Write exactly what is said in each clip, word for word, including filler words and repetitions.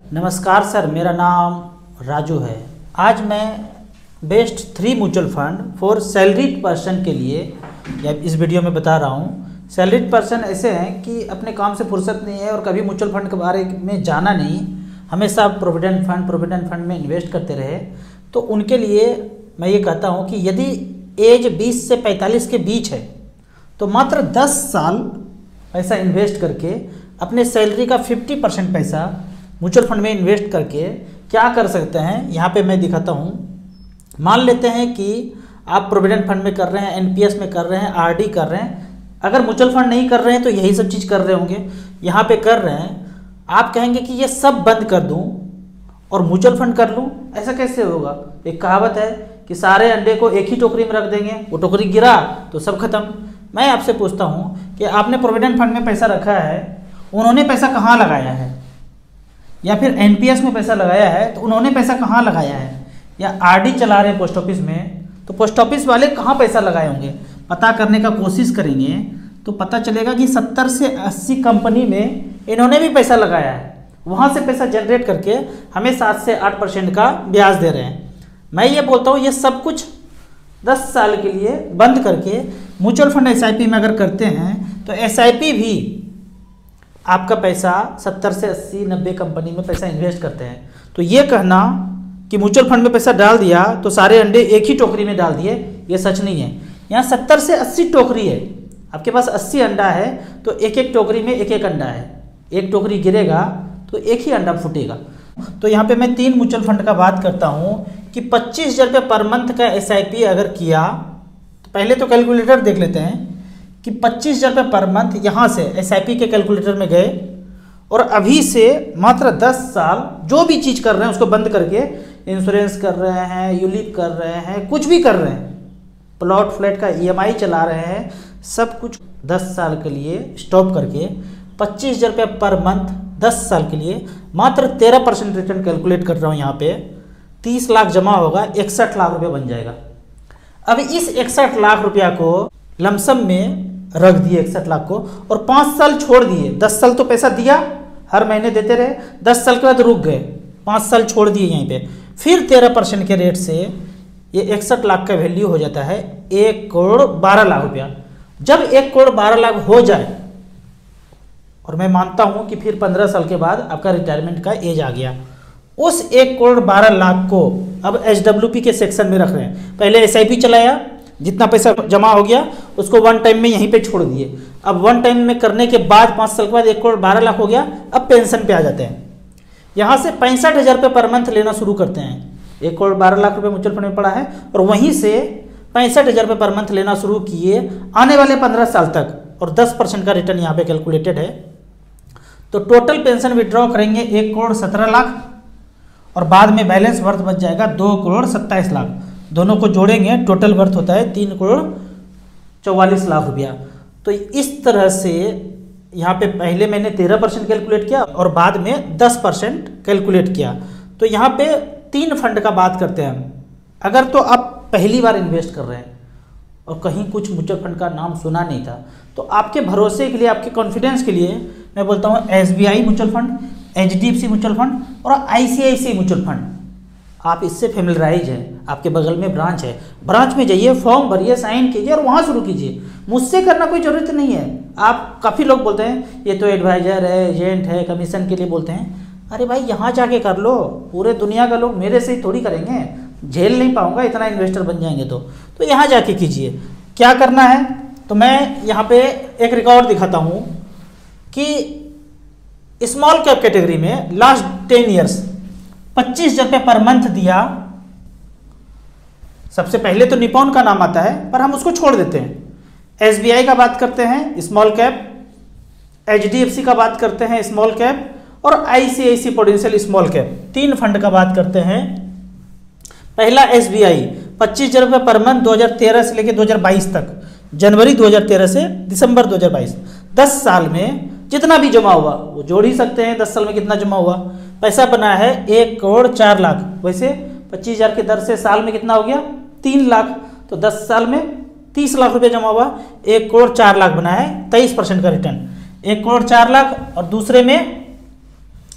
नमस्कार सर, मेरा नाम राजू है। आज मैं best three mutual fund for salaried person के लिए या इस वीडियो में बता रहा हूँ। सैलरीड पर्सन ऐसे हैं कि अपने काम से फुर्सत नहीं है और कभी म्यूचुअल फंड के बारे में जाना नहीं, हमेशा प्रोविडेंट फंड प्रोविडेंट फंड में इन्वेस्ट करते रहे। तो उनके लिए मैं ये कहता हूँ कि यदि एज बीस से पैंतालीस के बीच है तो मात्र दस साल पैसा इन्वेस्ट करके अपने सैलरी का पचास परसेंट पैसा म्यूचुअल फंड में इन्वेस्ट करके क्या कर सकते हैं, यहाँ पे मैं दिखाता हूँ। मान लेते हैं कि आप प्रोविडेंट फंड में कर रहे हैं, एनपीएस में कर रहे हैं, आरडी कर रहे हैं। अगर म्यूचुअल फंड नहीं कर रहे हैं तो यही सब चीज़ कर रहे होंगे, यहाँ पे कर रहे हैं। आप कहेंगे कि ये सब बंद कर दूँ और म्यूचुअल फंड कर लूँ, ऐसा कैसे होगा। एक कहावत है कि सारे अंडे को एक ही टोकरी में रख देंगे, वो टोकरी गिरा तो सब खत्म। मैं आपसे पूछता हूँ कि आपने प्रोविडेंट फंड में पैसा रखा है, उन्होंने पैसा कहाँ लगाया है, या फिर एनपीएस में पैसा लगाया है तो उन्होंने पैसा कहाँ लगाया है, या आरडी चला रहे हैं पोस्ट ऑफिस में तो पोस्ट ऑफिस वाले कहाँ पैसा लगाए होंगे, पता करने का कोशिश करेंगे तो पता चलेगा कि सत्तर से अस्सी कंपनी में इन्होंने भी पैसा लगाया है। वहाँ से पैसा जनरेट करके हमें सात से आठ परसेंट का ब्याज दे रहे हैं। मैं ये बोलता हूँ ये सब कुछ दस साल के लिए बंद करके म्यूचुअल फंड एसआईपी में अगर करते हैं तो एसआईपी भी आपका पैसा सत्तर से अस्सी नब्बे कंपनी में पैसा इन्वेस्ट करते हैं। तो ये कहना कि म्यूचुअल फंड में पैसा डाल दिया तो सारे अंडे एक ही टोकरी में डाल दिए, ये सच नहीं है। यहाँ सत्तर से अस्सी टोकरी है, आपके पास अस्सी अंडा है तो एक एक टोकरी में एक एक अंडा है, एक टोकरी गिरेगा तो एक ही अंडा फूटेगा। तो यहाँ पे मैं तीन म्यूचुअल फंड का बात करता हूँ कि पच्चीस हज़ार रुपये पर मंथ का एसआईपी अगर किया तो पहले तो कैलकुलेटर देख लेते हैं कि पच्चीस हज़ार रुपये पर मंथ यहाँ से एसआईपी के कैलकुलेटर में गए और अभी से मात्र दस साल जो भी चीज़ कर रहे हैं उसको बंद करके इंश्योरेंस कर रहे हैं, यूलिप कर रहे हैं, कुछ भी कर रहे हैं, प्लॉट फ्लैट का ईएमआई चला रहे हैं, सब कुछ दस साल के लिए स्टॉप करके पच्चीस हज़ार रुपये पर मंथ दस साल के लिए मात्र तेरह परसेंट रिटर्न कैलकुलेट कर रहा हूँ। यहाँ पे तीस लाख जमा होगा, इकसठ लाख रुपये बन जाएगा। अब इस इकसठ लाख रुपया को लमसम में रख दिए इकसठ लाख को और पाँच साल छोड़ दिए। दस साल तो पैसा दिया, हर महीने देते रहे, दस साल के बाद रुक गए, पाँच साल छोड़ दिए यहीं पे। फिर तेरह परसेंट के रेट से ये इकसठ लाख का वैल्यू हो जाता है एक करोड़ बारह लाख रुपया। जब एक करोड़ बारह लाख हो जाए और मैं मानता हूँ कि फिर पंद्रह साल के बाद आपका रिटायरमेंट का एज आ गया, उस एक करोड़ बारह लाख को अब एच डब्ल्यू पी के सेक्शन में रख रहे हैं। पहले एस आई पी चलाया, जितना पैसा जमा हो गया उसको वन टाइम में यहीं पे छोड़ दिए। अब वन टाइम में करने के बाद पाँच साल के बाद एक करोड़ बारह लाख हो गया, अब पेंशन पे आ जाते हैं। यहाँ से पैंसठ हज़ार रुपये पर मंथ लेना शुरू करते हैं। एक करोड़ बारह लाख रुपये म्यूचुअल फंड में पड़ा है और वहीं से पैंसठ हज़ार रुपये पर मंथ लेना शुरू किए आने वाले पंद्रह साल तक, और दस परसेंट का रिटर्न यहाँ पे कैलकुलेटेड है। तो टोटल पेंशन विड्रॉ करेंगे एक करोड़ सत्रह लाख और बाद में बैलेंस वर्थ बच जाएगा दो करोड़ सत्ताईस लाख। दोनों को जोड़ेंगे टोटल वर्थ होता है तीन करोड़ चौवालीस लाख रुपया। तो इस तरह से यहाँ पे पहले मैंने तेरह परसेंट कैलकुलेट किया और बाद में दस परसेंट कैलकुलेट किया। तो यहाँ पे तीन फंड का बात करते हैं हम। अगर तो आप पहली बार इन्वेस्ट कर रहे हैं और कहीं कुछ म्यूचुअल फंड का नाम सुना नहीं था तो आपके भरोसे के लिए, आपके कॉन्फिडेंस के लिए मैं बोलता हूँ S B I mutual fund, H D F C mutual fund और I C I C I mutual fund. आप इससे फेमिलराइज हैं, आपके बगल में ब्रांच है, ब्रांच में जाइए, फॉर्म भरिए, साइन कीजिए और वहाँ शुरू कीजिए। मुझसे करना कोई ज़रूरत नहीं है। आप काफ़ी लोग बोलते हैं ये तो एडवाइजर है, एजेंट है, कमीशन के लिए बोलते हैं। अरे भाई यहाँ जाके कर लो, पूरे दुनिया का लोग मेरे से ही थोड़ी करेंगे, झेल नहीं पाऊंगा इतना इन्वेस्टर बन जाएंगे। तो तो यहाँ जाके कीजिए। क्या करना है तो मैं यहाँ पे एक रिकॉर्ड दिखाता हूँ कि स्मॉल कैप कैटेगरी में लास्ट टेन ईयर्स पच्चीस हज़ार रुपये पर मंथ दिया। सबसे पहले तो निपॉन का नाम आता है पर हम उसको छोड़ देते हैं। एस बी आई का बात करते हैं small cap, H D F C का बात करते हैं स्मॉल कैप और I C I C I prudential small cap. तीन फंड का बात करते हैं। पहला एस बी आई पच्चीस हज़ार रुपये पर मंथ दो हज़ार तेरह से लेकर दो हज़ार बाईस तक, जनवरी दो हज़ार तेरह से दिसंबर दो हज़ार बाईस, दस साल में जितना भी जमा हुआ वो जोड़ ही सकते हैं। दस साल में कितना जमा हुआ, पैसा बना है एक करोड़ चार लाख। वैसे पच्चीस हज़ार की दर से साल में कितना हो गया, तीन लाख। तो दस साल में तीस लाख रुपए जमा हुआ, एक करोड़ चार लाख बना है, तेईस परसेंट का रिटर्न। एक करोड़ चार लाख और दूसरे में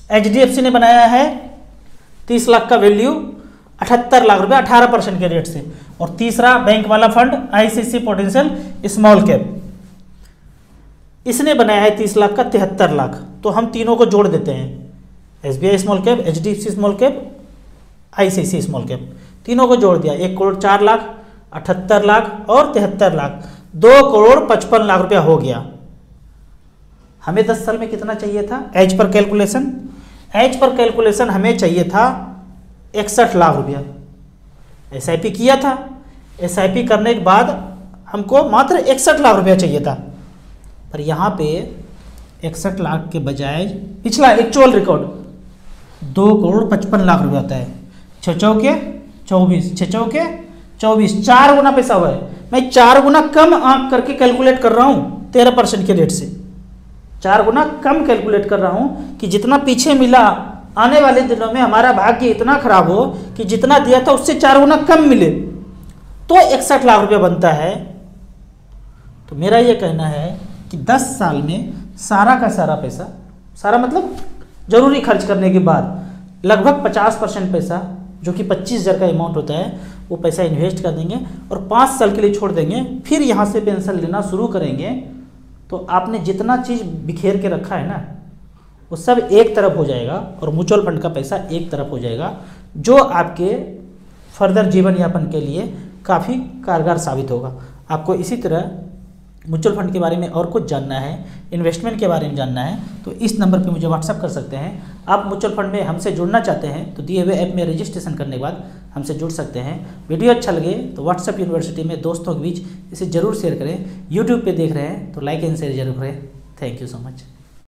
एच डी एफ सी ने बनाया है तीस लाख का वैल्यू अठहत्तर लाख रुपए अठारह परसेंट के रेट से। और तीसरा बैंक वाला fund I C C potential small cap, इसने बनाया है तीस लाख का तिहत्तर लाख। तो हम तीनों को जोड़ देते हैं, S B I small cap, H D F C small cap, I C C small cap, तीनों को जोड़ दिया, एक करोड़ चार लाख, अठहत्तर लाख और तिहत्तर लाख, दो करोड़ पचपन लाख रुपया हो गया। हमें दस साल में कितना चाहिए था as per calculation? As per calculation हमें चाहिए था इकसठ लाख रुपया। एस आई पी किया था, एस आई पी करने के बाद हमको मात्र इकसठ लाख रुपया चाहिए था, पर यहाँ पे इकसठ लाख के बजाय पिछला एक्चुअल रिकॉर्ड दो करोड़ पचपन लाख रुपया होता है। छः चौके चौबीस, छः चौके चौबीस, चार गुना पैसा हुआ है। मैं चार गुना कम आंक करके कैलकुलेट कर रहा हूँ तेरह परसेंट के रेट से, चार गुना कम कैलकुलेट कर रहा हूँ कि जितना पीछे मिला आने वाले दिनों में हमारा भाग्य इतना खराब हो कि जितना दिया था उससे चार गुना कम मिले तो इकसठ लाख रुपया बनता है। तो मेरा ये कहना है कि दस साल में सारा का सारा पैसा, सारा मतलब जरूरी खर्च करने के बाद लगभग पचास परसेंट पैसा जो कि पच्चीस हज़ार का अमाउंट होता है वो पैसा इन्वेस्ट कर देंगे और पाँच साल के लिए छोड़ देंगे, फिर यहाँ से पेंशन लेना शुरू करेंगे। तो आपने जितना चीज़ बिखेर के रखा है ना वो सब एक तरफ हो जाएगा और म्यूचुअल फंड का पैसा एक तरफ हो जाएगा, जो आपके फर्दर जीवन यापन के लिए काफ़ी कारगर साबित होगा। आपको इसी तरह म्यूचुअल फंड के बारे में और कुछ जानना है, इन्वेस्टमेंट के बारे में जानना है, तो इस नंबर पे मुझे व्हाट्सअप कर सकते हैं। आप म्यूचुअल फंड में हमसे जुड़ना चाहते हैं तो दिए हुए ऐप में रजिस्ट्रेशन करने के बाद हमसे जुड़ सकते हैं। वीडियो अच्छा लगे तो व्हाट्सअप यूनिवर्सिटी में दोस्तों के बीच इसे ज़रूर शेयर करें। यूट्यूब पे देख रहे हैं तो लाइक एंड शेयर जरूर करें। Thank you so much.